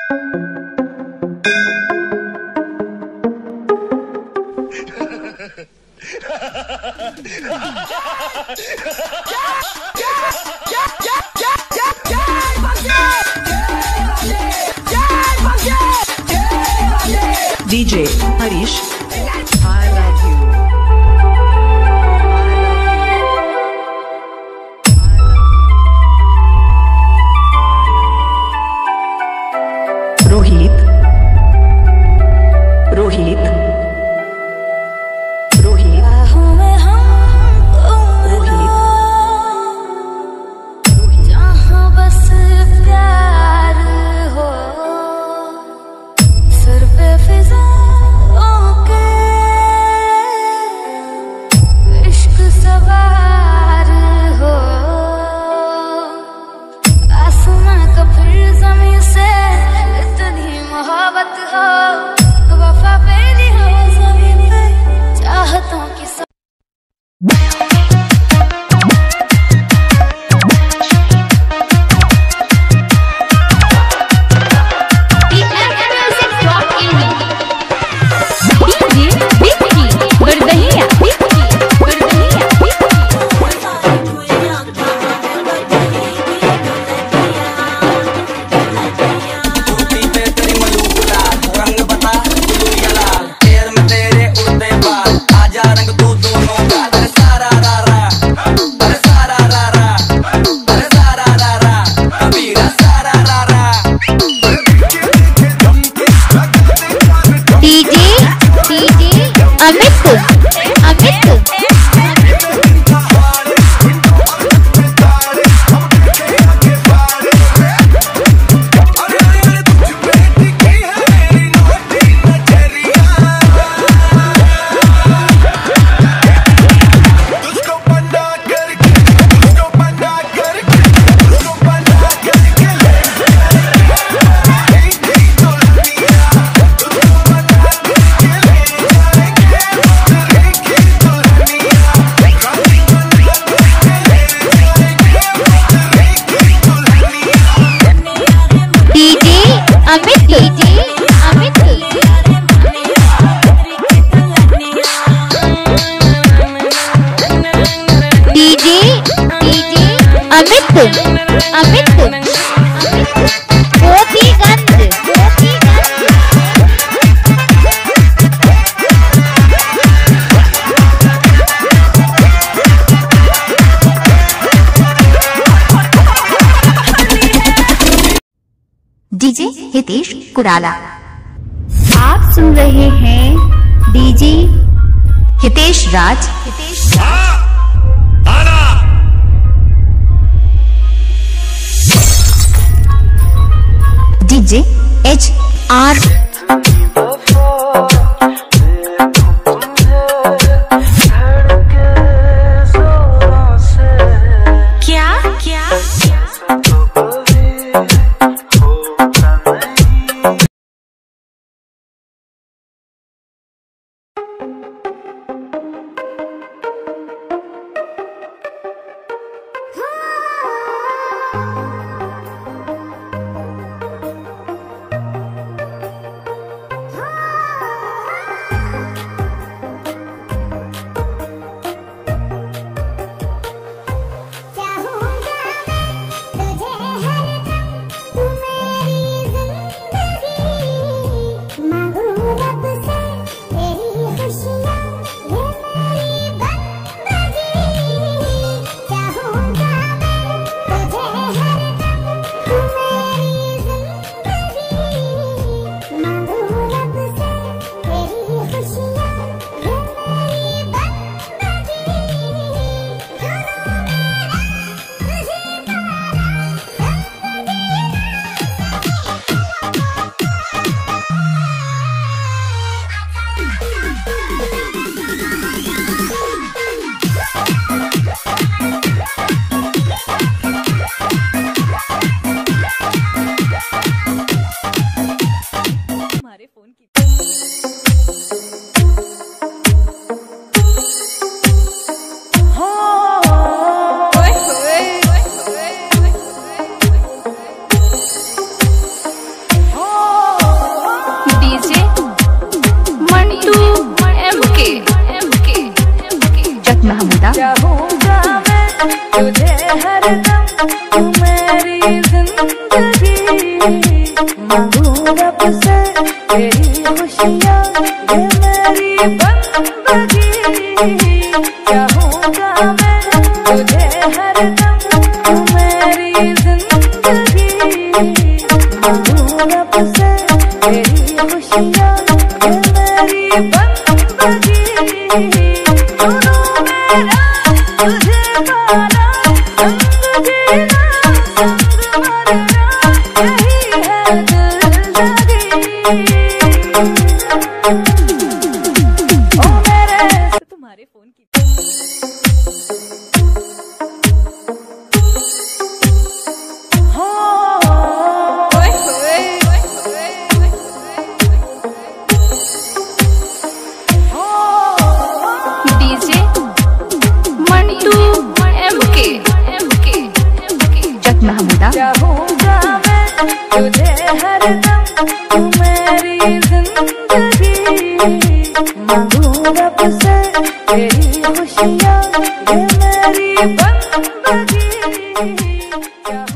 DJ Harish, I love you. Rohit, Rohit, Rohit, Rohit, जहाँ बस प्यार हो, सिर पे फिजाओं के इश्क सवार हो, आसमां तो फिर ज़मीं से इतनी मोहब्बत हो, वफा मेरी हो ज़मीं पे चाहतों की डीजे हितेश कुराला। आप सुन रहे हैं DJ Hitesh Raj. DJ HR Mahmuda. चाहूंगा मैं तुझे हरदम, तू मेरी जिंदगी। मांगू रब से तेरी खुशियाँ, ये मेरी बंदगी। चाहूंगा मैं तुझे हरदम, तू मेरी जिंदगी। मांगू रब से तेरी खुशियाँ, ये मेरी बंदगी। दोनों मेरा तुझे पाना, संग जीना संग मरना, यही है दिललगी। ओ मेरे तुम्हारे फोन की डीजे मंटू एमके। जट महमूदा। चाहूंगा मैं तुझे हरदम, तू मेरी जिंदगी। मांगू रब से तेरी खुशियाँ, ये मेरी बंदगी।